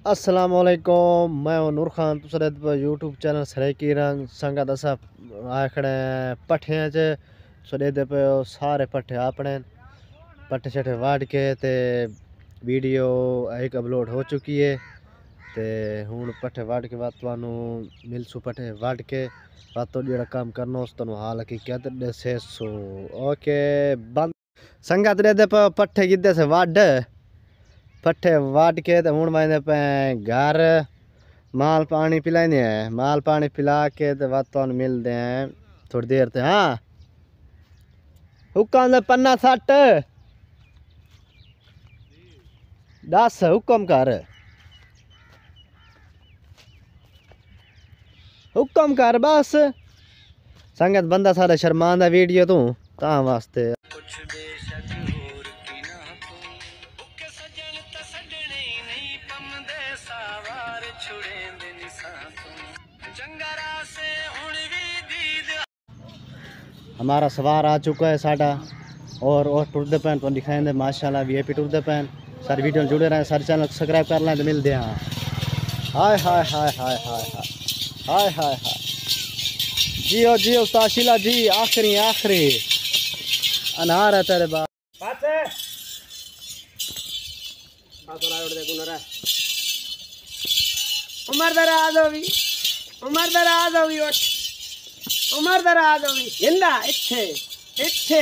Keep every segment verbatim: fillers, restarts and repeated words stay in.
अस्सलाम वालेकुम, मैं हूं नूर खान। तुस यूट्यूब चैनल सरेकी रंग संगा दसा आखड़े पट्ठियां च सदेदे पे सारे पट्ठे अपने पट्ठे शट्ठे वाड़ के ते वीडियो एक अपलोड हो चुकी है। ते हुण पट्ठे वाड़ के बाद तुहानू मिलसू पट्ठे वाड़ के बाद तो जेड़ा काम करना उस तुहानू हाल हकीकत दसे सो। ओके बंद संगा दे पे पट्ठे गिद्दे से वाड़ पट्ठे वाट के तो हूँ मैं पे घर माल पानी पिलाने हैं। माल पानी पिला के तो बात तो मिलते हैं थोड़ी देर से। हाँ हुक्म पन्ना सट दस हुक्म कर हुक्म कर बस। संगत बंदा सारा शर्मांदा वीडियो तू ता वास्ते हमारा सवार आ चुका है साडा और और टुरदे पैन तो दिखाएंगे माशाल्लाह वीआईपी टुरदे पैन। सारे वीडियो जुड़े रहे, सारे चैनल सब्सक्राइब कर लें तो मिलते हैं। हाय हाय हाय हाय हाय हाय हाय हाय जियो जियो ताशिला जी आखिरी आखिरी अनार है तेरे बाप। उमर दराज होगी उमर दराज होगी उमर दराज होगी इंदा इत्थे इत्थे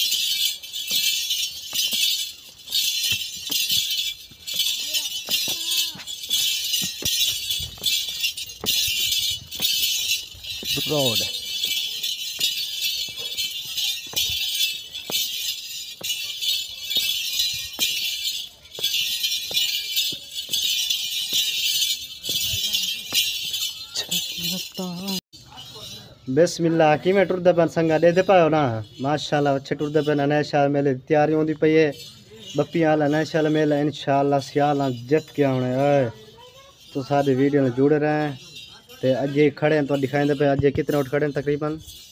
रोड बिस्मिल्लाह कि मैं टुरदे पैन संगा दे दे पाओ ना माशाल्लाह अच्छे टुरदे पैन। नए साल मेले तैयारी होंदी पई है बप्पियां वाला नए साल मेला इंशाल्लाह सियाल जित के आने है। तो सारे वीडियो में जुड़े रहे ते अजे खड़े हैं तो दिखाएंदे पे अजे कितने उठ खड़े हैं तकरीबन